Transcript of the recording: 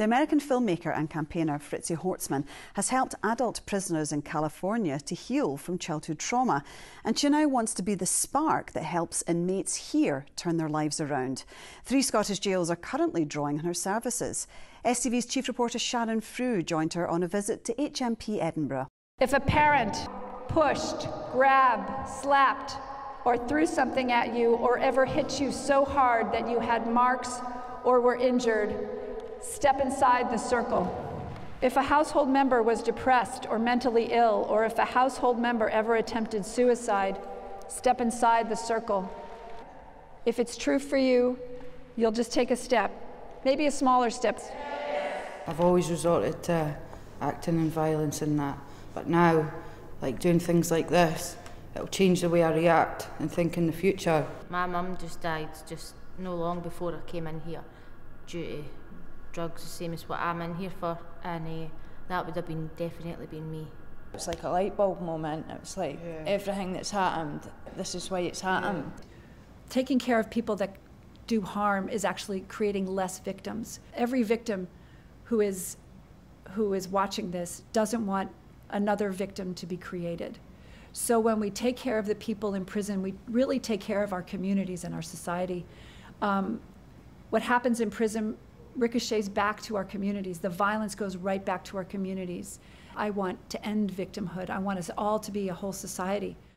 The American filmmaker and campaigner Fritzi Hortzman has helped adult prisoners in California to heal from childhood trauma, and she now wants to be the spark that helps inmates here turn their lives around. 3 Scottish jails are currently drawing on her services. STV's chief reporter Sharon Frew joined her on a visit to HMP Edinburgh. If a parent pushed, grabbed, slapped, or threw something at you, or ever hit you so hard that you had marks or were injured, step inside the circle. If a household member was depressed or mentally ill, or if a household member ever attempted suicide, step inside the circle. If it's true for you, you'll just take a step, maybe a smaller step. I've always resorted to acting and violence and that, but now, like doing things like this, it'll change the way I react and think in the future. My mum just died just no long before I came in here due to drugs, the same as what I'm in here for, and that would have definitely been me. It's like a light bulb moment. It's like everything that's happened, this is why it's happened. Taking care of people that do harm is actually creating less victims. Every victim who is watching this doesn't want another victim to be created. So when we take care of the people in prison, we really take care of our communities and our society. What happens in prison ricochets back to our communities. The violence goes right back to our communities. I want to end victimhood. I want us all to be a whole society.